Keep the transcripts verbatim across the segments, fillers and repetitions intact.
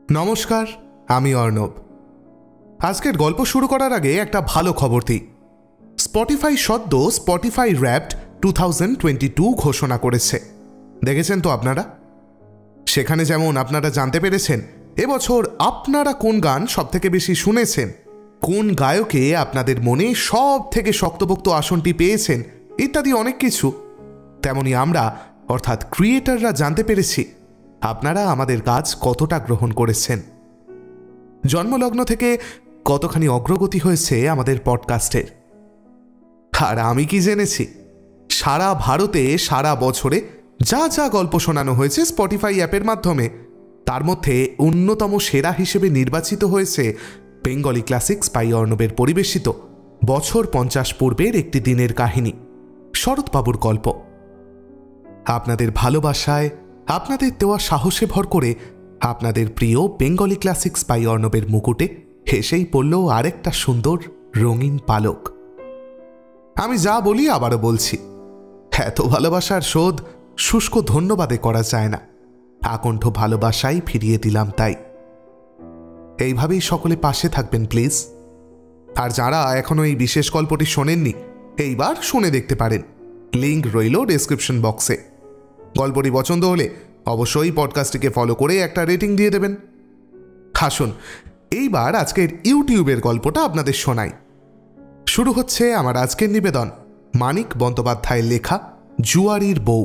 নমস্কার, আমি অর্ণব। আজকের গল্প শুরু করার আগে একটা ভালো খবর দিই। স্পটিফাই সদ্য Spotify wrapped two thousand twenty two ঘোষণা করেছে। দেখেছেন তো আপনারা? সেখানে যেমন আপনারা জানতে পেরেছেন এবছর আপনারা কোন গান সব থেকে বেশি শুনেছেন, কোন গায়কে আপনাদের মনে সব থেকে শক্তপোক্ত আসনটি পেয়েছেন ইত্যাদি অনেক কিছু, তেমনি আমরা অর্থাৎ ক্রিয়েটাররা জানতে পেরেছি আপনারা আমাদের কাজ কতটা গ্রহণ করেছেন। জন্মলগ্ন থেকে কতখানি অগ্রগতি হয়েছে আমাদের পডকাস্টের। আর আমি কি জেনেছি, সারা ভারতে সারা বছরে যা যা গল্প শোনানো হয়েছে স্পটিফাই অ্যাপের মাধ্যমে, তার মধ্যে অন্যতম সেরা হিসেবে নির্বাচিত হয়েছে বেঙ্গলি ক্লাসিক্স বাই অর্ণবের পরিবেশিত বছর পঞ্চাশ পূর্বের একটি দিনের কাহিনী, শরৎবাবুর গল্প। আপনাদের ভালোবাসায়, আপনাদের দেওয়া সাহসে ভর করে আপনাদের প্রিয় বেঙ্গলি ক্লাসিক্স বাই অর্ণবের মুকুটে হেসেই পড়ল আরেকটা সুন্দর রঙিন পালক। আমি যা বলি আবারও বলছি, এত ভালোবাসার শোধ শুষ্ক ধন্যবাদে করা যায় না। আকণ্ঠ ভালোবাসাই ফিরিয়ে দিলাম তাই। এইভাবেই সকলে পাশে থাকবেন প্লিজ। আর যারা এখনো এই বিশেষ গল্পটি শোনেননি, এইবার শুনে দেখতে পারেন, লিঙ্ক রইল ডেসক্রিপশন বক্সে। গল্পটি পছন্দ হলে অবশ্যই পডকাস্টটিকে ফলো করে একটা রেটিং দিয়ে দেবেন। আসুন এইবার আজকের ইউটিউবের গল্পটা আপনাদের শোনাই। শুরু হচ্ছে আমার আজকের নিবেদন মানিক বন্দ্যোপাধ্যায়ের লেখা জুয়ারির বউ।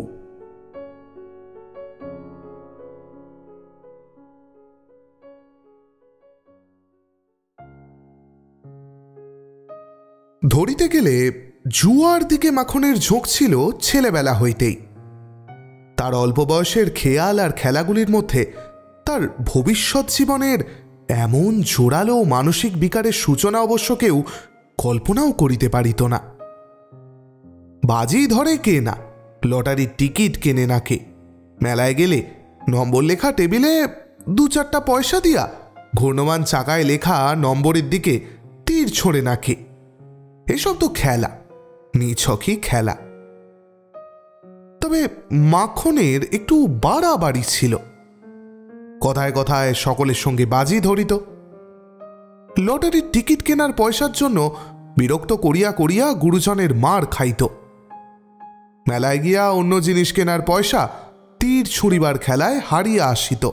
ধরিতে গেলে জুয়ার দিকে মাখনের ঝোঁক ছিল ছেলেবেলা হইতেই। তার অল্প বয়সের খেয়াল আর খেলাগুলির মধ্যে তার ভবিষ্যৎ জীবনের এমন জোরালো মানসিক বিকারের সূচনা অবশ্য কেউ কল্পনাও করিতে পারিত না। বাজি ধরে কে না, লটারির টিকিট কেনে না কে, মেলায় গেলে নম্বর লেখা টেবিলে দু চারটা পয়সা দিয়া ঘূর্ণমান চাকায় লেখা নম্বরের দিকে তীর ছোড়ে না কে। এসব তো খেলা, নিছকই খেলা। তবে মাখনের একটু বাড়াবাড়ি ছিল। কথায় কথায় সকলের সঙ্গে বাজি ধরিত। লটারির টিকিট কেনার পয়সার জন্য বিরক্ত করিয়া করিয়া গুরুজনের মার খাইত। মেলায় গিয়া অন্য জিনিস কেনার পয়সা তীর ছুঁড়িবার খেলায় হারিয়া আসিত।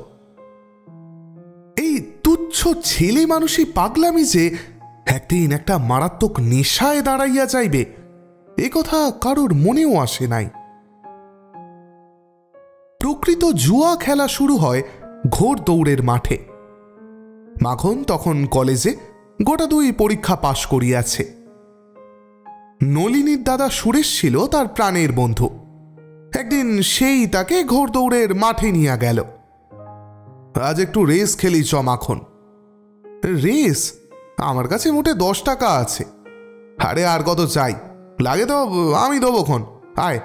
এই তুচ্ছ ছেলে মানুষই পাগলামি যে একদিন একটা মারাত্মক নেশায় দাঁড়াইয়া যাইবে, এ কথা কারোর মনেও আসে নাই। প্রকৃত জুয়া খেলা শুরু হয় ঘোড় দৌড়ের মাঠে। মাখন তখন কলেজে গোটা দুই পরীক্ষা পাশ করিয়াছে। নলিনীর দাদা সুরেশ ছিল তার প্রাণের বন্ধু। একদিন সেই তাকে ঘোড় দৌড়ের মাঠে নিয়ে গেল। আজ একটু রেস খেলি চ মাখন। রেস? আমার কাছে মোটে দশ টাকা আছে। আরে আর কত চাই, লাগে তো আমি দেবোক্ষণ, আয়।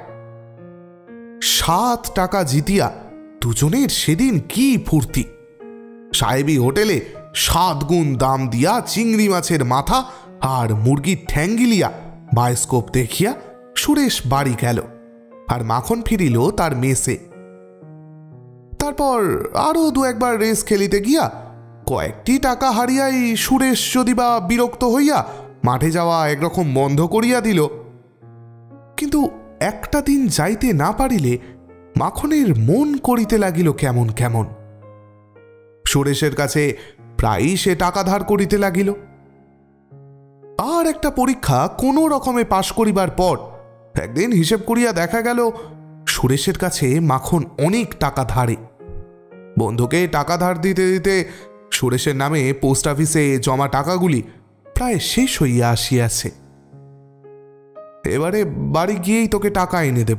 সাত টাকা জিতিয়া দুজনের সেদিন কি ফুর্তি। সাহেবী হোটেলে সাত গুণ দাম দিয়া চিংড়ি মাছের মাথা আর মুরগির ঠ্যাং গিলিয়া বায়োস্কোপ দেখিয়া সুরেশ বাড়ি গেল, আর মাখন ফিরিল তার মেসে। তারপর আরো দু একবার রেস খেলিতে গিয়া কয়েকটি টাকা হারিয়াই সুরেশ যদি বা বিরক্ত হইয়া মাঠে যাওয়া একরকম বন্ধ করিয়া দিল। কিন্তু একটা দিন যাইতে না পারিলে মাখনের মন করিতে লাগিল কেমন কেমন। সুরেশের কাছে প্রায়ই সে টাকা ধার করিতে লাগিল। আর একটা পরীক্ষা কোনো রকমে পাশ করিবার পর একদিন হিসেব করিয়া দেখা গেল সুরেশের কাছে মাখন অনেক টাকা ধারে। বন্ধুকে টাকা ধার দিতে দিতে সুরেশের নামে পোস্ট অফিসে জমা টাকাগুলি প্রায় শেষ হইয়া আসিয়াছে। এবারে বাড়ি গিয়েই তোকে টাকা এনে দেব।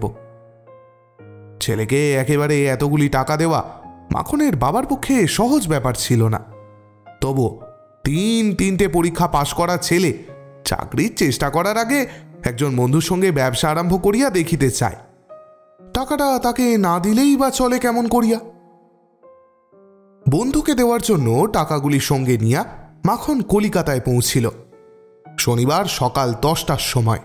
ছেলেকে একেবারে এতগুলি টাকা দেওয়া মাখনের বাবার পক্ষে সহজ ব্যাপার ছিল না। তবু তিন তিনটে পরীক্ষা পাশ করা ছেলে চাকরির চেষ্টা করার আগে একজন বন্ধুর সঙ্গে ব্যবসা আরম্ভ করিয়া দেখিতে চায়। টাকাটা তাকে না দিলেই বা চলে কেমন করিয়া? বন্ধুকে দেওয়ার জন্য টাকাগুলি সঙ্গে নিয়া মাখন কলিকাতায় পৌঁছিল শনিবার সকাল দশটার সময়।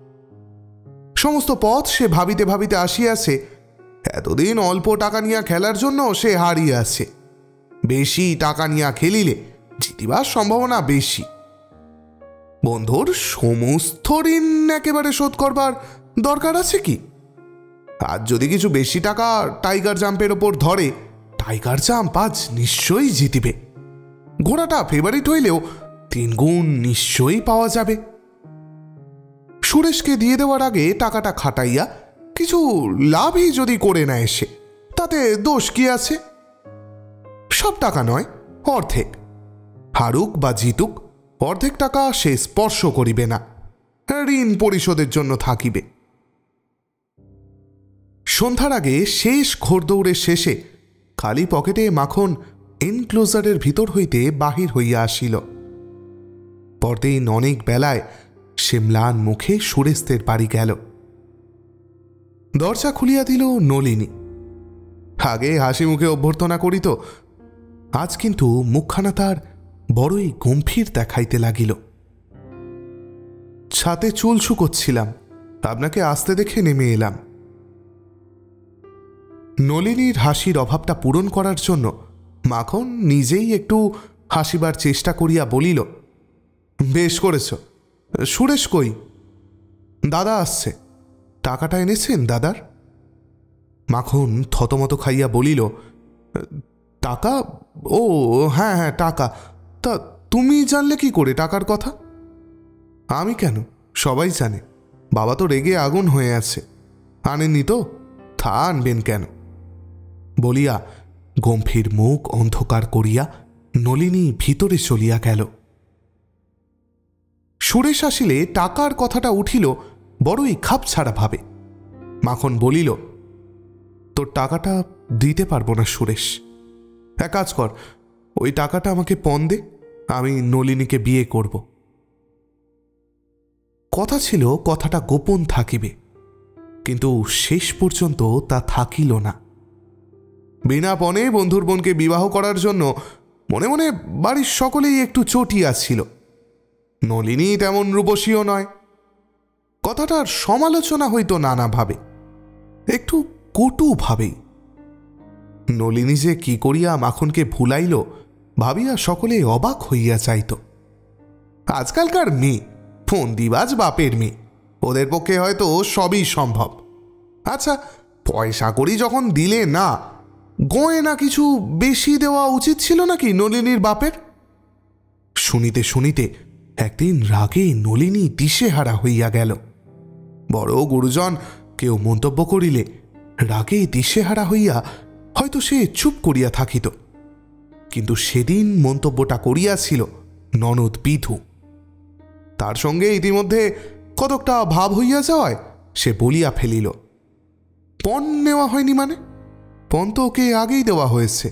সমস্ত পথ সে ভাবিতে ভাবিতে আসিয়াছে এতদিন অল্প টাকা নিয়ে খেলার জন্য সে হারিয়ে আছে। বেশি টাকা নিয়া খেলিলে জিতিবার সম্ভাবনা বেশি। বন্ধুর সমস্ত ঋণ একেবারে শোধ করবার দরকার আছে কি? আর যদি কিছু বেশি টাকা টাইগার জাম্পের ওপর ধরে, টাইগার জাম্প আজ নিশ্চয়ই জিতিবে। ঘোড়াটা ফেভারিট হইলেও তিন গুণ নিশ্চয়ই পাওয়া যাবে। সুরেশকে দিয়ে দেওয়ার আগে টাকাটা খাটাইয়া কিছু লাভই যদি করে নেয় সে, তাতে দোষ কি আছে? সব টাকা নয়, অর্ধেক। হারুক বা জিতুক, অর্ধেক টাকা সে স্পর্শ করিবে না, ঋণ পরিশোধের জন্য থাকিবে। সন্ধ্যার আগে শেষ ঘোড়দৌড়ের শেষে খালি পকেটে মাখন এনক্লোজারের ভিতর হইতে বাহির হইয়া আসিল। পরদিন অনেক বেলায় সে ম্লান মুখে সুরেশদের বাড়ি গেল। দরজা খুলিয়া দিল নলিনী। আগে হাসি মুখে অভ্যর্থনা করিত, আজ কিন্তু মুখখানা তার বড়ই গম্ভীর দেখাইতে লাগিল। ছাতে চুল শুকোচ্ছিলাম, আপনাকে আসতে দেখে নেমে এলাম। নলিনীর হাসির অভাবটা পূরণ করার জন্য মাখন নিজেই একটু হাসিবার চেষ্টা করিয়া বলিল, বেশ করেছ। সুরেশ কই? দাদা আসছে। টাকাটা এনেছেন দাদার? মাখন থতমত খাইয়া বলিল, টাকা? ও হ্যাঁ হ্যাঁ টাকা। তা তুমি জানলে কি করে টাকার কথা? আমি কেন, সবাই জানে। বাবা তো রেগে আগুন হয়ে আছে। আনেননি তো? তা আনবেন কেন? বলিয়া গম্ভীর মুখ অন্ধকার করিয়া নলিনী ভিতরে চলিয়া গেল। সুরেশ আসিলে টাকার কথাটা উঠিল বড়ই খাপছাড়া ভাবে। মাখন বলিল, তোর টাকাটা দিতে পারবো না সুরেশ। এক কাজ কর, ওই টাকাটা আমাকে পণ দে, আমি নলিনীকে বিয়ে করব। কথা ছিল কথাটা গোপন থাকিবে, কিন্তু শেষ পর্যন্ত তা থাকিল না। বিনা পণে বন্ধুর বোনকে বিবাহ করার জন্য মনে মনে বাড়ির সকলেই একটু চটিয়া ছিল। নলিনী তেমন রূপসীও নয়। কথাটার সমালোচনা হইত নানাভাবে, একটু কটু ভাবেই। নলিনী যে কি করিয়া মাখনকে ভুলাইল ভাবিয়া সকলে অবাক হইয়া চাইত। আজকালকার মেয়ে ফন্দিবাজ বাপের মেয়ে, ওদের পক্ষে হয়তো সবই সম্ভব। আচ্ছা, পয়সা করি যখন দিলে না, গয়না কিছু বেশি দেওয়া উচিত ছিল নাকি নলিনীর বাপের? শুনিতে শুনিতে একদিন রাগে নলিনী দিশেহারা হইয়া গেল। বড় গুরুজন কেউ মন্তব্য করিলে রাগে দিশেহারা হইয়া হয়তো সে চুপ করিয়া থাকিত, কিন্তু সেদিন মন্তব্যটা করিয়াছিল ননদ বিধু। তার সঙ্গে ইতিমধ্যে কতকটা ভাব হইয়া যাওয়ায় সে বলিয়া ফেলিল, পণ নেওয়া হয়নি মানে? পণ তো ওকে আগেই দেওয়া হয়েছে।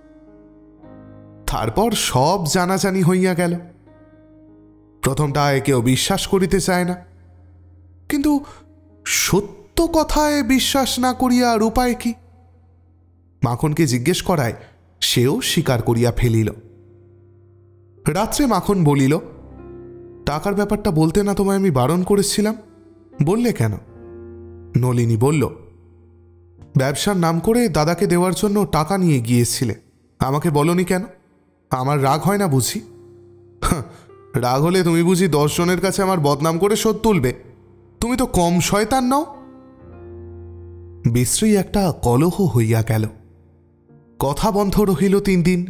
তারপর সব জানাজানি হইয়া গেল। প্রথমটায় কেউ বিশ্বাস করিতে চায় না, কিন্তু সত্য কথায় বিশ্বাস না করিয়া আর উপায় কি? মাখনকে জিজ্ঞেস করায় সেও স্বীকার করিয়া ফেলিল। রাত্রে মাখন বলিল, টাকার ব্যাপারটা বলতে না তোমায় আমি বারণ করেছিলাম, বললে কেন? নলিনী বলল, ব্যবসার নাম করে দাদাকে দেওয়ার জন্য টাকা নিয়ে গিয়েছিলে, আমাকে বলনি কেন? আমার রাগ হয় না বুঝি? রাগ হলে তুমি বুঝি দশজনের কাছে আমার বদনাম করে শোধ তুলবে? তুমি তো কম শয়তান নও। বিশ্রী একটা কলহ হইয়া গেল। কথা বন্ধ রহিল তিন দিন।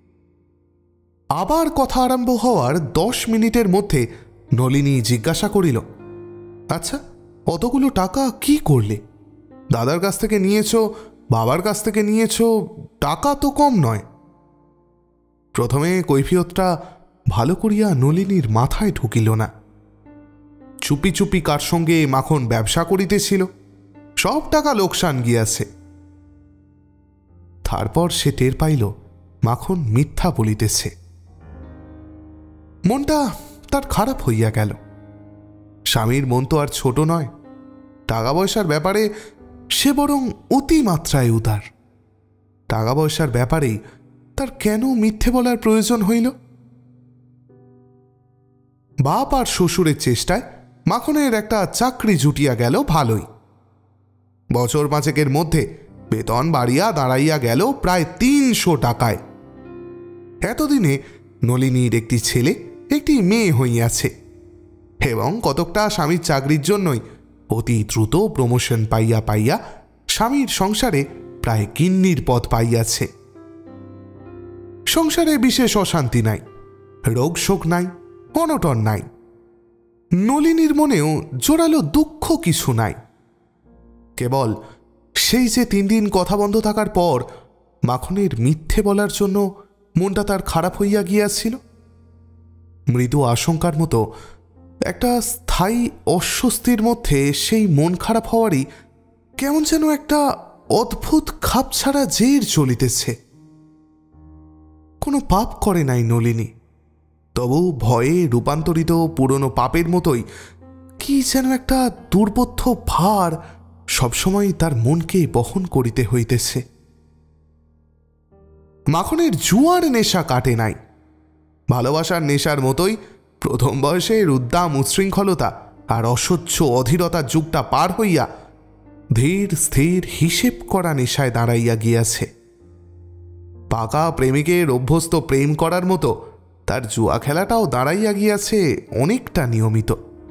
আবার কথা আরম্ভ হওয়ার দশ মিনিটের মধ্যে নলিনী জিজ্ঞাসা করিল, আচ্ছা, অতগুলো টাকা কি করলে? দাদার কাছ থেকে নিয়েছ, বাবার কাছ থেকে নিয়েছ, টাকা তো কম নয়। প্রথমে কৈফিয়তটা ভালো করিয়া নলিনীর মাথায় ঢুকিল না। চুপি চুপি কার সঙ্গে মাখন ব্যবসা করিতেছিল, সব টাকা লোকসান গিয়াছে। তারপর সে টের পাইল মাখন মিথ্যা বলিতেছে। মনটা তার খারাপ হইয়া গেল। স্বামীর মন তো আর ছোট নয়। টাকা পয়সার ব্যাপারে সে বরং অতিমাত্রায় উদার। টাকা পয়সার ব্যাপারেই তার কেন মিথ্যে বলার প্রয়োজন হইল? বাপ আর শ্বশুরের চেষ্টায় মাখনের একটা চাকরি জুটিয়া গেল ভালোই। বছর পাঁচেকের মধ্যে বেতন বাড়িয়া দাঁড়াইয়া গেল প্রায় তিনশো টাকায়। এতদিনে নলিনীর একটি ছেলে একটি মেয়ে হইয়াছে এবং কতকটা স্বামীর চাকরির জন্যই অতি দ্রুত প্রমোশন পাইয়া পাইয়া স্বামীর সংসারে প্রায় গিন্নির পদ পাইয়াছে। সংসারে বিশেষ অশান্তি নাই, রোগ শোক নাই, অনটন নাই। নলিনীর মনেও জোরালো দুঃখ কিছু নাই। কেবল সেই যে তিন দিন কথা বন্ধ থাকার পর মাখনের মিথ্যে বলার জন্য মনটা তার খারাপ হইয়া গিয়াছিল। মৃদু আশঙ্কার মতো একটা স্থায়ী অস্বস্তির মধ্যে সেই মন খারাপ হওয়ারই কেমন যেন একটা অদ্ভুত খাপছাড়া জের চলিতেছে। কোনো পাপ করে নাই নলিনী, তবু ভয়ে রূপান্তরিত পুরনো পাপের মতোই কি যেন একটা দুর্বোধ্য ভার সবসময় তার মনকে বহন করিতে হইতেছে। মাখনের জুয়ার নেশা কাটে নাই। ভালোবাসার নেশার মতোই প্রথম বয়সের উদ্দাম উচ্ছৃঙ্খলতা আর অসহ্য অধীরতার যুগটা পার হইয়া ধীর স্থির হিসেব করা নেশায় দাঁড়াইয়া গিয়াছে। পাকা প্রেমিকের অভ্যস্ত প্রেম করার মতো তার জুয়া খেলাটাও দাঁড়াইয়া গিয়াছে অনেকটা নিয়মিত।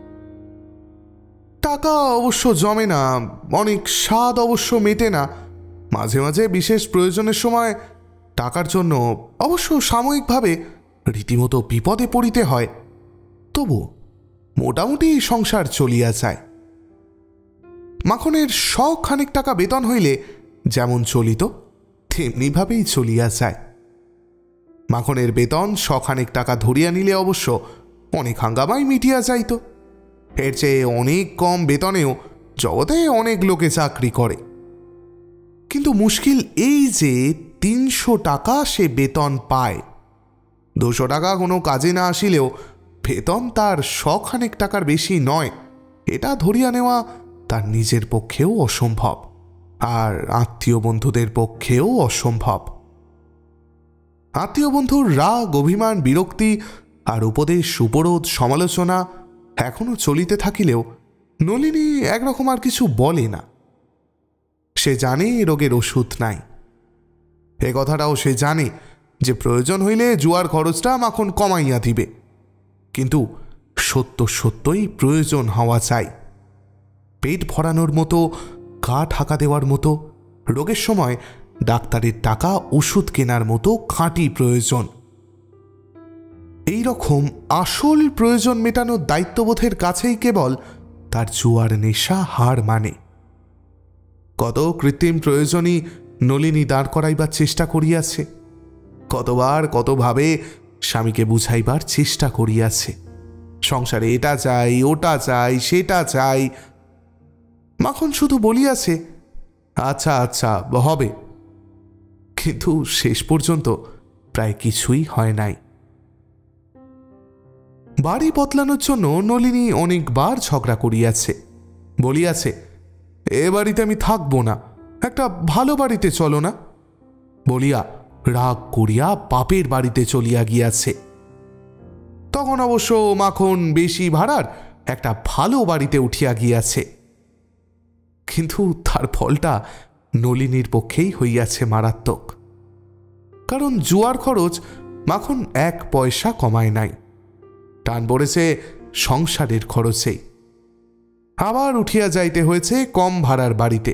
টাকা অবশ্য জমে না, অনেক স্বাদ অবশ্য মেটে না, মাঝে মাঝে বিশেষ প্রয়োজনের সময় টাকার জন্য অবশ্য সাময়িকভাবে রীতিমতো বিপদে পড়িতে হয়, তবু মোটামুটি সংসার চলিয়া যায়। মাখনের শ খানিক টাকা বেতন হইলে যেমন চলিত তেমনিভাবেই চলিয়া যায়। মাখনের বেতন শখানেক টাকা ধরিয়া নিলে অবশ্য অনেক হাঙ্গামাই মিটিয়া যাইত। এর চেয়ে অনেক কম বেতনেও জগতে অনেক লোকে চাকরি করে, কিন্তু মুশকিল এই যে তিনশো টাকা সে বেতন পায়। দুশো টাকা কোনো কাজে না আসিলেও বেতন তার শখানেক টাকার বেশি নয়, এটা ধরিয়া নেওয়া তার নিজের পক্ষেও অসম্ভব, আর আত্মীয় বন্ধুদের পক্ষেও অসম্ভব। আত্মীয় বন্ধুর রাগ, অভিমান, বিরক্তি আর উপদেশ, সুপরোধ, সমালোচনা এখনো চলিতে থাকিলেও নলিনী একরকম আর কিছু বলে না। সে জানে এ রোগের ওষুধ নাই। এ কথাটাও সে জানে যে প্রয়োজন হইলে জুয়ার খরচটা মাখন কমাইয়া দিবে, কিন্তু সত্য সত্যই প্রয়োজন হওয়া চাই। পেট ভরানোর মতো, গা ঢাকা দেওয়ার মতো, রোগের সময় ডাক্তারের টাকা ওষুধ কেনার মতো খাঁটি প্রয়োজন। এই রকম আসল প্রয়োজন মেটানোর দায়িত্ববোধের কাছেই কেবল তার জুয়ার নেশা হার মানে। কত কৃত্রিম প্রয়োজনই নলিনী দাঁড় করাইবার চেষ্টা করিয়াছে, কতবার কতভাবে স্বামীকে বুঝাইবার চেষ্টা করিয়াছে। সংসারে এটা চাই, ওটা চাই, সেটা চাই। মাখন শুধু বলিয়াছে আচ্ছা আচ্ছা হবে, কিন্তু শেষ পর্যন্ত প্রায় কিছুই হয় নাই। বাড়ি বদলানোর জন্য নলিনী অনেকবার ঝগড়া করিয়াছে, বলিয়াছে এ বাড়িতে আমি থাকবো না, একটা ভালো বাড়িতে চলো না, বলিয়া রাগ করিয়া বাপের বাড়িতে চলিয়া গিয়াছে। তখন অবশ্য মাখন বেশি ভাড়ার একটা ভালো বাড়িতে উঠিয়া গিয়াছে, কিন্তু তার ফলটা নলিনীর পক্ষেই হইয়াছে মারাত্মক। কারণ জুয়ার খরচ মাখন এক পয়সা কমায় নাই, টান পড়েছে সংসারের খরচেই। আবার উঠিয়া যাইতে হয়েছে কম ভাড়ার বাড়িতে।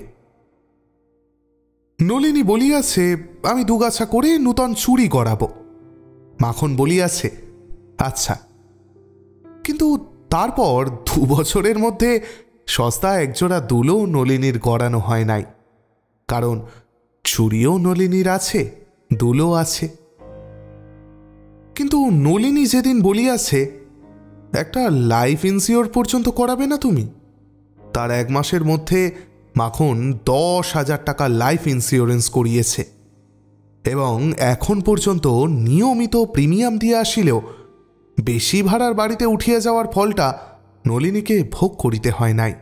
নলিনী বলিয়াছে আমি দুগাছা করে নূতন চুড়ি গড়াব। মাখন বলিয়াছে আচ্ছা, কিন্তু তারপর দু বছরের মধ্যে সস্তা একজোড়া দুলো নলিনীর গড়ানো হয় নাই, কারণ চুড়িও নলিনীর আছে, দুলো আছে। কিন্তু নলিনী যেদিন বলিয়াছে একটা লাইফ ইন্স্যুর পর্যন্ত করাবে না তুমি, তার এক মাসের মধ্যে মাখন দশ হাজার টাকা লাইফ ইন্স্যুরেন্স করিয়েছে এবং এখন পর্যন্ত নিয়মিত প্রিমিয়াম দিয়ে আসিলেও বেশি ভাড়ার বাড়িতে উঠিয়া যাওয়ার ফলটা নলিনীকে ভোগ করিতে হয় নাই।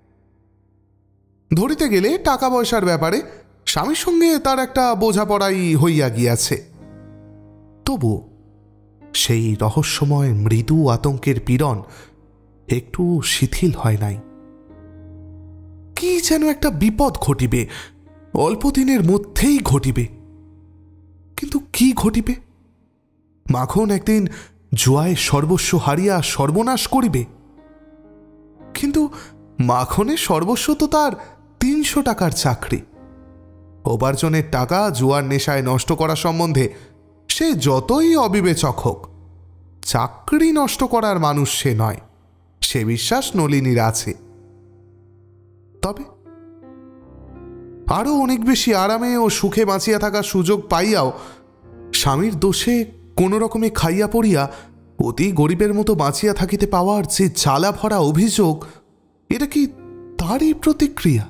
ধরিতে গেলে টাকা পয়সার ব্যাপারে স্বামীর সঙ্গে তার একটা বোঝাপড়াই হইয়া গিয়াছে, তবু সেই রহস্যময় মৃদু আতঙ্কের পীড়ন একটু শিথিল হয় নাই। কি যেন একটা বিপদ ঘটিবে, অল্প দিনের মধ্যেই ঘটিবে, কিন্তু কি ঘটিবে মাখন একদিন জুয়ায় সর্বস্ব হারিয়া সর্বনাশ করিবে। কিন্তু মাখনের সর্বস্ব তো তার তিনশো টাকার চাকরি। উপার্জনের টাকা জুয়ার নেশায় নষ্ট করা সম্বন্ধে সে যতই অবিবেচক হোক, চাকরি নষ্ট করার মানুষ সে নয়, সে বিশ্বাস নলিনীর আছে। তবে আরও অনেক বেশি আরামে ও সুখে বাঁচিয়া থাকার সুযোগ পাইয়াও স্বামীর দোষে কোনো রকমে খাইয়া পড়িয়া অতি গরিবের মতো বাঁচিয়া থাকিতে পাওয়ার যে জ্বালা ভরা অভিযোগ, এটা কি তারই প্রতিক্রিয়া?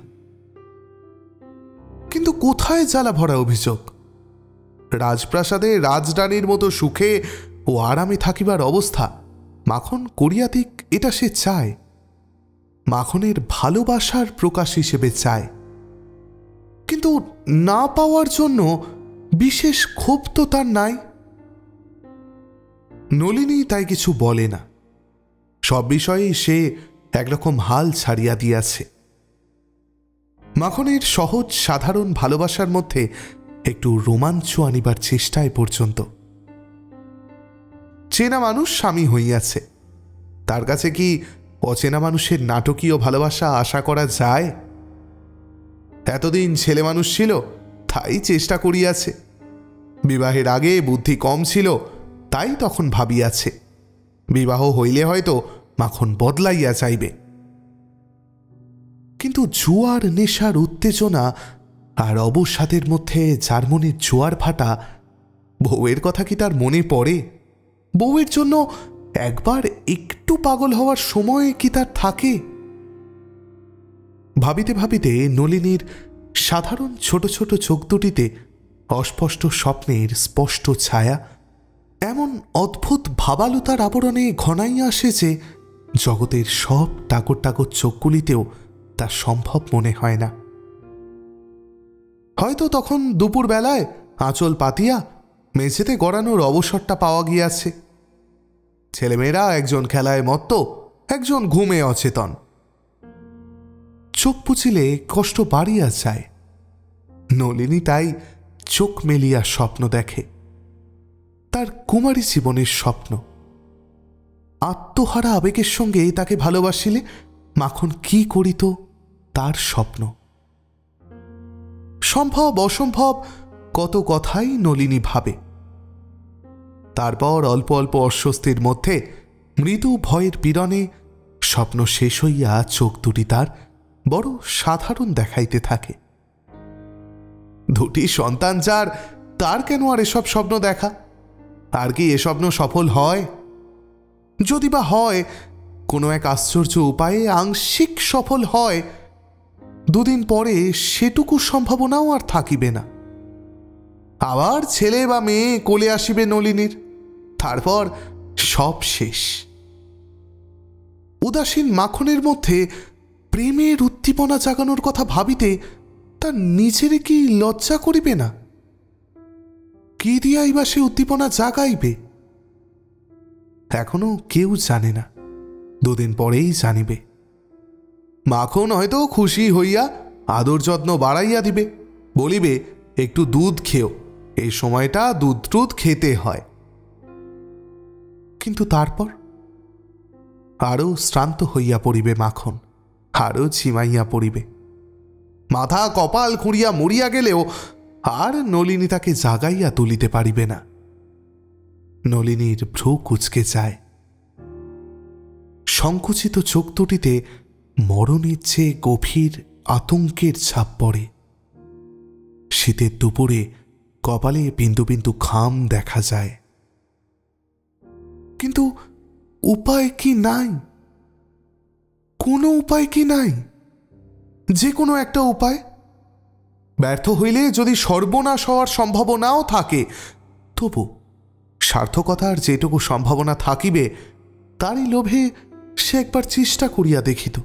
কিন্তু কোথায় জ্বালা ভরা অভিযোগ? রাজপ্রাসাদে রাজরানীর মতো সুখে ও আরামে থাকিবার অবস্থা মাখন করিয়াতিক, এটা সে চায়। মাখনের ভালোবাসার প্রকাশ হিসেবে চায়। কিন্তু না পাওয়ার জন্য বিশেষ ক্ষোভ তো তার নাই। নলিনী তাই কিছু বলে না। সব বিষয়ে সে একরকম হাল ছাড়িয়া দিয়াছে। মাখনের সহজ সাধারণ ভালোবাসার মধ্যে একটু রোমাঞ্চ আনিবার চেষ্টায় পর্যন্ত। চেনা মানুষ স্বামী হইয়াছে, তার কাছে কি অচেনা মানুষের নাটকীয় ভালোবাসা আশা করা যায়? এতদিন ছেলে মানুষ ছিল, তাই চেষ্টা করিয়াছে। বিবাহের আগে বুদ্ধি কম ছিল, তাই তখন ভাবিয়াছে বিবাহ হইলে হয়তো মাখন বদলাইয়া যাইবে। কিন্তু জুয়ার নেশার উত্তেজনা আর অবসাদের মধ্যে যার মনে জোয়ার ভাটা, বউয়ের কথা কি তার মনে পড়ে? বউয়ের জন্য একবার একটু পাগল হওয়ার সময় কি তার থাকে? ভাবিতে ভাবিতে নলিনীর সাধারণ ছোট ছোট চোখ দুটিতে অস্পষ্ট স্বপ্নের স্পষ্ট ছায়া এমন অদ্ভুত ভাবালুতার আবরণে ঘনাইয়া আসে যে জগতের সব টাকর টাকর চোখগুলিতেও তা সম্ভব মনে হয় না। হয়তো তখন দুপুর বেলায় আঁচল পাতিয়া মেঝেতে গড়ানোর অবসরটা পাওয়া গিয়াছে। ছেলেমেয়েরা একজন খেলায় মত্ত, একজন ঘুমে অচেতন। চোখ পুচিলে কষ্ট বাড়িয়া যায়। নলিনী তাই চোখ মেলিয়া স্বপ্ন দেখে, তার কুমারী জীবনের স্বপ্ন। আত্মহারা আবেগের সঙ্গে তাকে ভালোবাসিলে মাখন কি করিত, তার স্বপ্ন। সম্ভব অসম্ভব কত কথাই নলিনী ভাবে। তারপর অল্প অল্প অস্বস্তির মধ্যে মৃদু ভয়ের পীড়নে স্বপ্ন শেষ হইয়া চোখ দুটি তার বড় সাধারণ দেখাইতে থাকে। দুটি সন্তান যার, তার কেন আর এসব স্বপ্ন দেখা? আর কি এ স্বপ্ন সফল হয়? যদি বা হয়, কোনো এক আশ্চর্য উপায়ে আংশিক সফল হয়, দুদিন পরে সেটুকু সম্ভাবনাও আর থাকিবে না। আবার ছেলে বা মেয়ে কোলে আসিবে নলিনীর, তারপর সব শেষ। উদাসীন মাখনের মধ্যে প্রেমের উদ্দীপনা জাগানোর কথা ভাবিতে তার নিজের কি লজ্জা করিবে না? কি দিয়াই বা সে উদ্দীপনা জাগাইবে? এখনো কেউ জানে না, দুদিন পরেই জানিবে। মাখন হয়তো খুশি হইয়া আদর যত্ন বাড়াইয়া দিবে, বলিবে একটু দুধ খেও, এই সময়টা দুধ টুধ খেতে হয়। কিন্তু তারপর আরও শ্রান্ত হইয়া পড়িবে মাখন, আরও ঝিমাইয়া পড়িবে। মাথা কপাল খুঁড়িয়া মরিয়া গেলেও আর নলিনী তাকে জাগাইয়া তুলিতে পারিবে না। নলিনীর ভ্রু কুচকে যায়, সংকুচিত চোখ দুটিতে মরণের চেয়ে গভীর আতঙ্কের ছাপ পড়ে। শীতের দুপুরে কপালে বিন্দু বিন্দু ঘাম দেখা যায়। কিন্তু উপায় কি নাই? কোনো উপায় কি নাই? যে কোনো একটা উপায়। ব্যর্থ হইলে যদি সর্বনাশ হওয়ার সম্ভাবনাও থাকে, তবু সার্থকতার যেটুকু সম্ভাবনা থাকিবে তারই লোভে সে একবার চেষ্টা করিয়া দেখিত।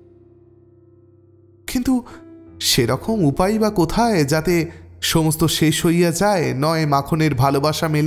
কিন্তু সেরকম উপায় বা কোথায় যাতে সমস্ত শেষ হইয়া যায়, নয় মাখনের ভালোবাসা মেলে?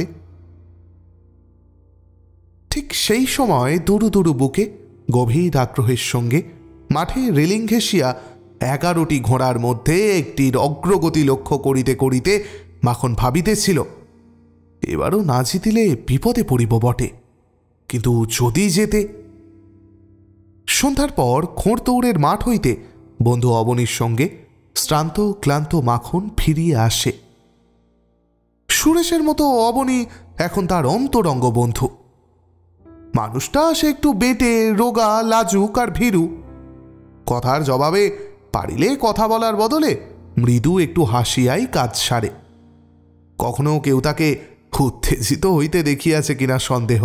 ঠিক সেই সময় দুরু দুরু বুকে গভীর আগ্রহের সঙ্গে মাঠে রেলিং ঘেঁষিয়া এগারোটি ঘোড়ার মধ্যে একটির অগ্রগতি লক্ষ্য করিতে করিতে মাখন ভাবিতেছিল, এবারও না জিতিলে বিপদে পড়িব বটে, কিন্তু যদি যেতে। সন্ধ্যার পর খোঁড়তৌড়ের মাঠ হইতে বন্ধু অবনীর সঙ্গে শ্রান্ত ক্লান্ত মাখন ফিরিয়ে আসে। সুরেশের মতো অবনী এখন তার অন্তরঙ্গ বন্ধু। মানুষটা সে একটু বেটে, রোগা, লাজুক আর ভীরু। কথার জবাবে পারিলে কথা বলার বদলে মৃদু একটু হাসিয়াই কাজ সারে। কখনো কেউ তাকে উত্তেজিত হইতে দেখিয়াছে কিনা সন্দেহ।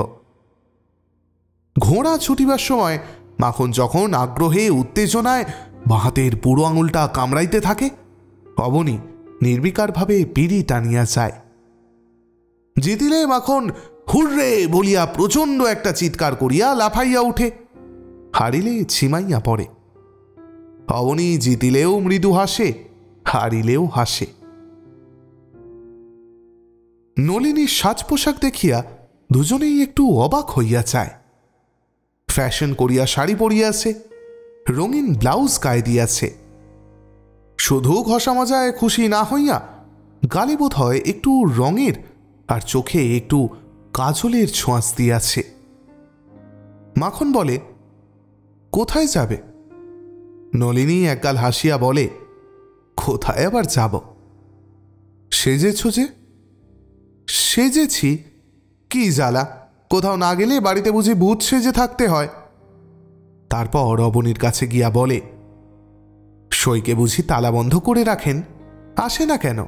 ঘোড়া ছুটিবার সময় মাখন যখন আগ্রহে উত্তেজনায় বাহাতের বুড়ো আঙুলটা কামড়াইতে থাকে, অবনী নির্বিকারভাবে বিড়ি টানিয়া যায়। জিতিলে মাখন হুররে বলিয়া প্রচণ্ড একটা চিৎকার করিয়া লাফাইয়া উঠে, হারিলে ছিমাইয়া পড়ে। অবনী জিতিলেও মৃদু হাসে, হারিলেও হাসে। নলিনীর সাজ পোশাক দেখিয়া দুজনেই একটু অবাক হইয়া যায়। ফ্যাশন করিয়া শাড়ি পরিয়াছে, রঙিন ব্লাউজ গায়ে দিয়াছে। শুধু ঘষা মজায় খুশি না হইয়া গালে বোধ হয় একটু রঙের আর চোখে একটু কাজলের ছোঁয়াচ দিয়াছে। মাখন বলে, কোথায় যাবে? নলিনী একগাল হাসিয়া বলে, কোথায় আবার যাব? সেজেছ যে? সেজেছি? কি জ্বালা, কোথাও না গেলে বাড়িতে বুঝি ভূত সেজে থাকতে হয়। তারপর অবনীর কাছে গিয়া বলে, সইকে বুঝি তালা বন্ধ করে রাখেন, আসে না কেন?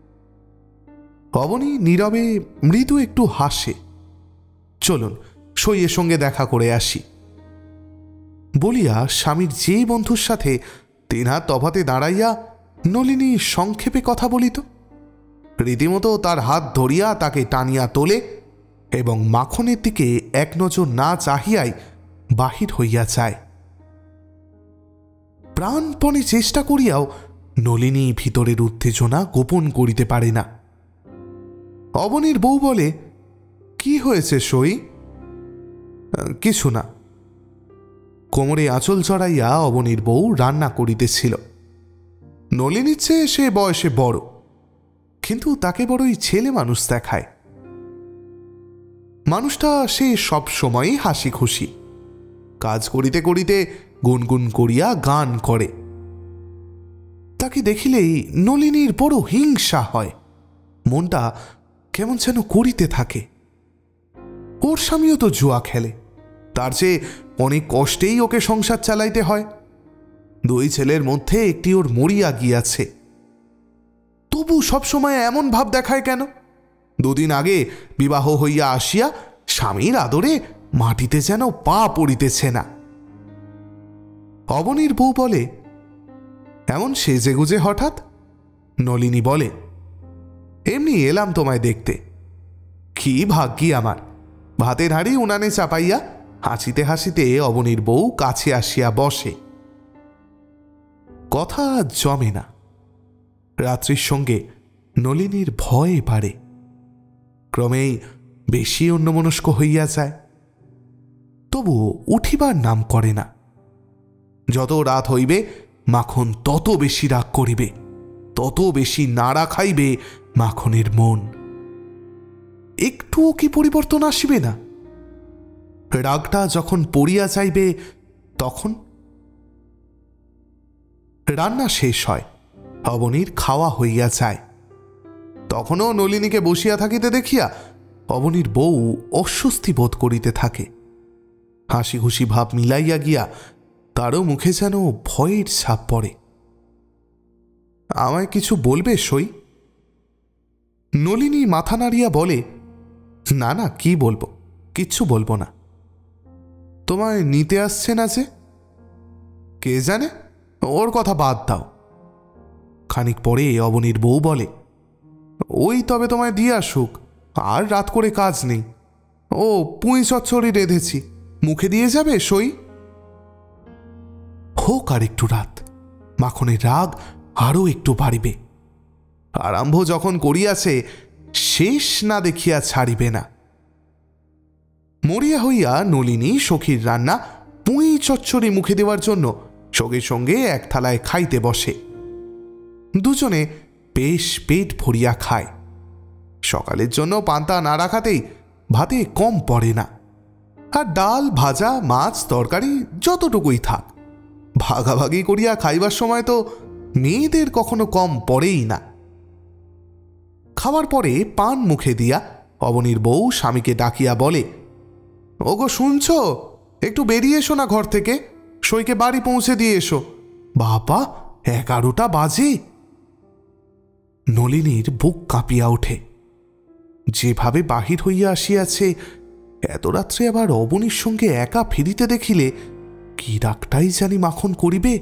অবনী নীরবে মৃদু একটু হাসে। চলুন সইয়ের সঙ্গে দেখা করে আসি বলিয়া স্বামীর যে বন্ধুর সাথে তিন হাত তফাতে দাঁড়াইয়া নলিনী সংক্ষেপে কথা বলিত, রীতিমতো তার হাত ধরিয়া তাকে টানিয়া তোলে এবং মাখনের দিকে এক নজর না চাহিয়াই বাহির হইয়া যায়। প্রাণপণে চেষ্টা করিয়াও নলিনী ভিতরের উত্তেজনা গোপন করিতে পারে না। অবনীর বউ বলে, কি হয়েছে সই? কিছু না। কোমরে আঁচল চড়াইয়া অবনীর বউ রান্না করিতেছিল। নলিনীর চেয়ে সে বয়সে বড়, কিন্তু তাকে বড়ই ছেলে মানুষ দেখায়। মানুষটা সে সব সময়ই হাসি খুশি, কাজ করিতে করিতে গুনগুন করিয়া গান করে। তাকে দেখিলেই নলিনীর বড় হিংসা হয়, মনটা কেমন যেন করিতে থাকে। ওর স্বামীও তো জুয়া খেলে, তার চেয়ে অনেক কষ্টেই ওকে সংসার চালাইতে হয়। দুই ছেলের মধ্যে একটি ওর মরিয়া গিয়াছে, তবু সবসময় এমন ভাব দেখায় কেন? দুদিন আগে বিবাহ হইয়া আসিয়া স্বামীর আদরে মাটিতে যেন পা পড়িতেছে না। অবনীর বউ বলে, এমন সেজে গুজে হঠাৎ? নলিনী বলে, এমনি এলাম তোমায় দেখতে। কি ভাগ্যি আমার! ভাতের হাঁড়ি উনানে চাপাইয়া হাসিতে হাসিতে অবনীর বউ কাছে আসিয়া বসে। কথা জমে না। রাত্রির সঙ্গে নলিনীর ভয় বাড়ে, ক্রমেই বেশি অন্যমনস্ক হইয়া যায়। তবু উঠিবার নাম করে না। যত রাত হইবে মাখন তত বেশি রাগ করিবে, তত বেশি নাড়া খাইবে মাখনের মন। একটুও কি পরিবর্তন আসিবে না? রাগটা যখন পড়িয়া যাইবে তখন? রান্না শেষ হয়, অবনীর খাওয়া হইয়া যায়। তখনও নলিনীকে বসিয়া থাকিতে দেখিয়া অবনীর বউ অস্বস্তি বোধ করিতে থাকে। হাসি খুশি ভাব মিলাইয়া গিয়া তারও মুখে যেন ভয়ের ছাপ পড়ে। আমায় কিছু বলবে সই? নলিনী মাথা নাড়িয়া বলে, না না, কি বলবো, কিচ্ছু বলবো না। তোমায় নিতে আসছে না যে? কে জানে, ওর কথা বাদ দাও। খানিক পরে অবনীর বউ বলে, ওই তবে তোমায় দিয়ে আসুক, আর রাত করে কাজ নেই। ও পুঁই চচ্চড়ি রেঁধেছি, মুখে দিয়ে যাবে সই? হোক আর একটু রাত, মাখনের রাগ আরও একটু বাড়িবে। আরম্ভ যখন করিয়াছে শেষ না দেখিয়া ছাড়িবে না। মরিয়া হইয়া নলিনী সখীর রান্না পুঁই চচ্চড়ি মুখে দেওয়ার জন্য সঙ্গে সঙ্গে এক থালায় খাইতে বসে। দুজনে বেশ পেট ভরিয়া খায়। সকালের জন্য পান্তা না রাখাতেই ভাতে কম পড়ে না। আর ডাল ভাজা মাছ তরকারি যতটুকুই থাক, ভাগাভাগি করিয়া খাইবার সময় তো মেয়েদের কখনো কম পড়েই না। খাওয়ার পরে পান মুখে দিয়া অবনীর বউ স্বামীকে ডাকিয়া বলে, ওগো শুনছ, একটু বেরিয়ে এসো না ঘর থেকে, সইকে বাড়ি পৌঁছে দিয়ে এসো। বাবা, এগারোটা বাজে। নলিনীর বুক কাঁপিয়া ওঠে। যেভাবে বাহির হইয়া আসিয়াছে, এত রাত্রে আবার অবনীর সঙ্গে একা ফিরিতে দেখিলে কি রাগটাই জানি মাখন করিবে।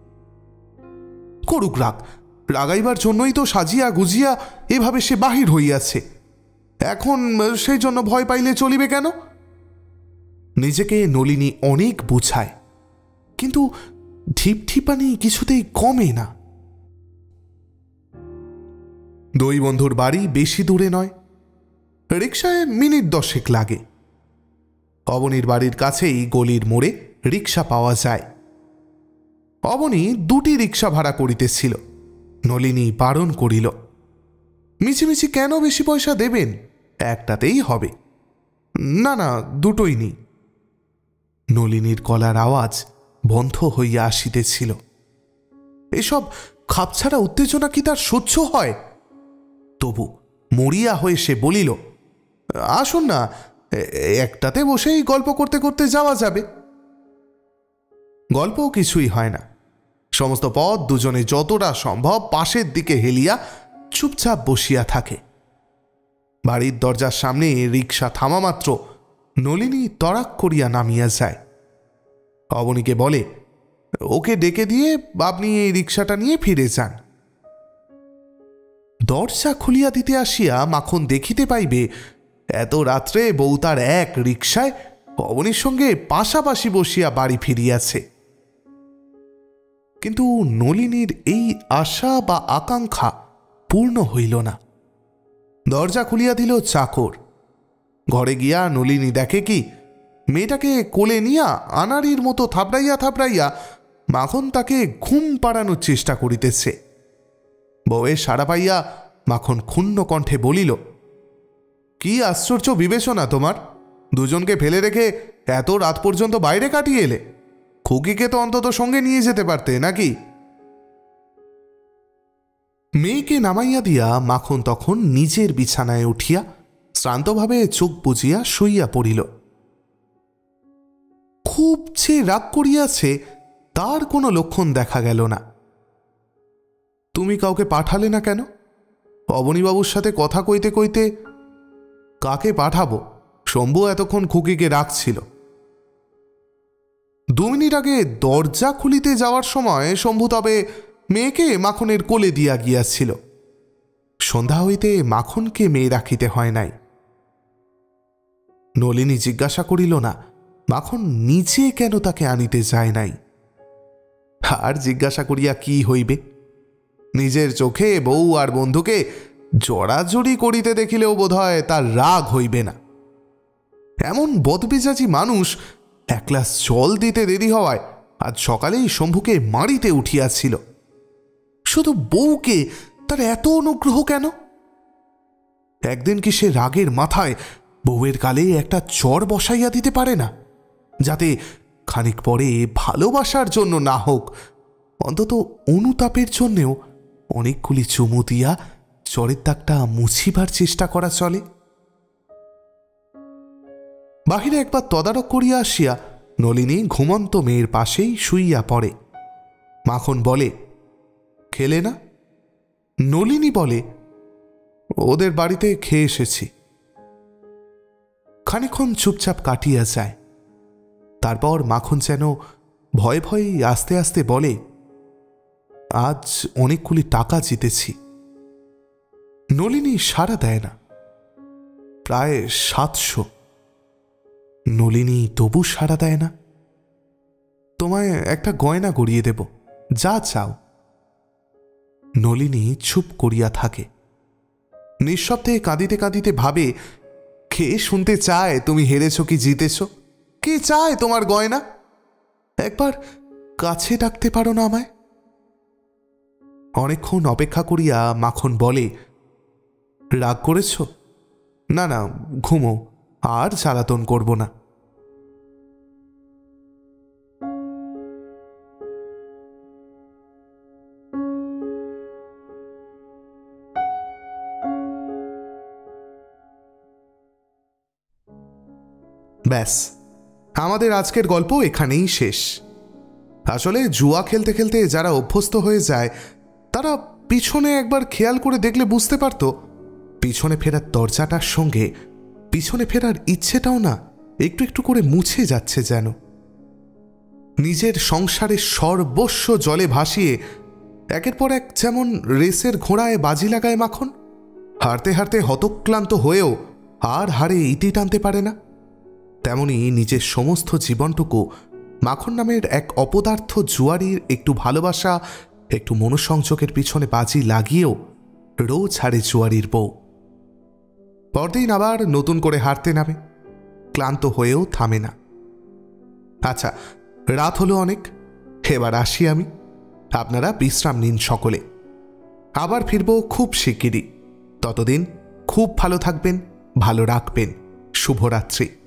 করুক রাগ, রাগাইবার জন্যই তো সাজিয়া গুজিয়া এভাবে সে বাহির হইয়াছে। এখন সেই জন্য ভয় পাইলে চলিবে কেন? নিজেকে নলিনী অনেক বুঝায়, কিন্তু ঢিপঢিপানি কিছুতেই কমে না। দুই বন্ধুর বাড়ি বেশি দূরে নয়, রিকশায় মিনিট দশেক লাগে। অবনীর বাড়ির কাছেই গলির মোড়ে রিকশা পাওয়া যায়। অবনী দুটি রিকশা ভাড়া করিতেছিল। নলিনী বারণ করিল, মিছিমিছি কেন বেশি পয়সা দেবেন, একটাতেই হবে। না না, দুটোই নেই। নলিনীর গলার আওয়াজ বন্ধ হইয়া আসিতেছিল। এসব খাপছাড়া উত্তেজনা কি তার সহ্য হয়? তবু মরিয়া হয়ে সে বলিল, আসুন না, একটাতে বসেই গল্প করতে করতে যাওয়া যাবে। গল্প কিছুই হয় না। সমস্ত পথ দুজনে যতটা সম্ভব পাশের দিকে হেলিয়া চুপচাপ বসিয়া থাকে। বাড়ির দরজার সামনে রিকশা থামা মাত্র নলিনী তড়াক করিয়া নামিয়া যায়। অবনীকে বলে, ওকে ডেকে দিয়ে আপনি এই রিকশাটা নিয়ে ফিরে যান। দরজা খুলিয়া দিতে আসিয়া মাখন দেখিতে পাইবে এত রাত্রে বউ তার এক রিকশায় অবনীর সঙ্গে পাশাপাশি বসিয়া বাড়ি ফিরিয়াছে। কিন্তু নলিনীর এই আশা বা আকাঙ্ক্ষা পূর্ণ হইল না। দরজা খুলিয়া দিল চাকর। ঘরে গিয়া নলিনী দেখে কি, মেয়েটাকে কোলে নিয়া আনাড়ির মতো থাপড়াইয়া থাপড়াইয়া মাখন তাকে ঘুম পাড়ানোর চেষ্টা করিতেছে। বউয়ের সাড়া পাইয়া মাখন ক্ষুণ্ণ কণ্ঠে বলিল, কি আশ্চর্য বিবেচনা তোমার! দুজনকে ফেলে রেখে এত রাত পর্যন্ত বাইরে কাটিয়ে এলে। খুকিকে তো অন্তত সঙ্গে নিয়ে যেতে পারতে নাকি? মেয়েকে নামাইয়া দিয়া মাখন তখন নিজের বিছানায় উঠিয়া শ্রান্তভাবে চোখ বুজিয়া শুইয়া পড়িল। খুব যে রাগ করিয়াছে তার কোনো লক্ষণ দেখা গেল না। তুমি কাউকে পাঠালে না কেন? অবনীবাবুর সাথে কথা কইতে কইতে কাকে পাঠাবো? শম্ভু এতক্ষণ খুকিকে রাখছিল। দু মিনিট আগে দরজা খুলিতে যাওয়ার সময় শম্ভু তবে মেয়েকে মাখনের কোলে দিয়া গিয়াছিল। সন্ধ্যা হইতে মাখনকে মেয়ে রাখিতে হয় নাই। নলিনী জিজ্ঞাসা করিল না মাখন নিজে কেন তাকে আনিতে যায় নাই। আর জিজ্ঞাসা করিয়া কি হইবে? নিজের চোখে বউ আর বন্ধুকে জড়াজড়ি করিতে দেখিলেও বোধহয় তার রাগ হইবে না। এমন বদমেজাজি মানুষ এক গ্লাস জল দিতে দেরি হওয়ায় আজ সকালেই শম্ভুকে মারিতে উঠিয়াছিল। শুধু বউকে তার এত অনুগ্রহ কেন? একদিন কি সে রাগের মাথায় বউয়ের গালে একটা চর বসাইয়া দিতে পারে না, যাতে খানিক পরে ভালোবাসার জন্য না হোক অন্তত অনুতাপের জন্যেও অনেকগুলি চুমু দিয়া চরের দাগটা মুছিবার চেষ্টা করা চলে? বাহিরে একবার তদারক করিয়া আসিয়া নলিনী ঘুমন্ত মেয়ের পাশেই শুইয়া পড়ে। মাখন বলে, খেলে না? নলিনী বলে, ওদের বাড়িতে খেয়ে এসেছি। খানিক্ষণ চুপচাপ কাটিয়া যায়। তারপর মাখন যেন ভয়ে ভয়ে আস্তে আস্তে বলে, আজ অনেকগুলি টাকা জিতেছি। নলিনী সাড়া দেয় না। প্রায় সাতশো। নলিনী তবু সাড়া দেয় না। তোমায় একটা গয়না গড়িয়ে দেব, যা চাও। নলিনী চুপ করিয়া থাকে। নিঃশব্দে কাঁদিতে কাঁদিতে ভাবে, কে শুনতে চায় তুমি হেরেছ কি জিতেছ? কে চায় তোমার গয়না? একবার কাছে ডাকতে পারো না আমায়? অনেকক্ষণ অপেক্ষা করিয়া মাখন বলে, রাগ করেছ? না না, ঘুমো, আর জ্বালাতন করব না। ব্যাস, আমাদের আজকের গল্প এখানেই শেষ। আসলে জুয়া খেলতে খেলতে যারা অভ্যস্ত হয়ে যায় তারা পিছনে একবার খেয়াল করে দেখলে বুঝতে পারত পিছনে ফেরার দরজাটার সঙ্গে পিছনে ফেরার ইচ্ছেটাও না একটু একটু করে মুছে যাচ্ছে। যেন নিজের সংসারের সর্বস্ব জলে ভাসিয়ে একের পর এক যেমন রেসের ঘোড়ায় বাজি লাগায় মাখন, হারতে হারতে হতক্লান্ত হয়েও আর হারে ইতি টানতে পারে না, তেমনি নিজের সমস্ত জীবনটুকু মাখন নামের এক অপদার্থ জুয়ারির একটু ভালোবাসা, একটু মনোসংযোগের পিছনে বাজি লাগিয়েও রোজ হারে জুয়ারির বউ। পরদিন আবার নতুন করে হারতে নামে, ক্লান্ত হয়েও থামে না। আচ্ছা, রাত হলো অনেক, এবার আসি আমি। আপনারা বিশ্রাম নিন সকলে, আবার ফিরব খুব শিগগিরই। ততদিন খুব ভালো থাকবেন, ভালো রাখবেন। শুভরাত্রি।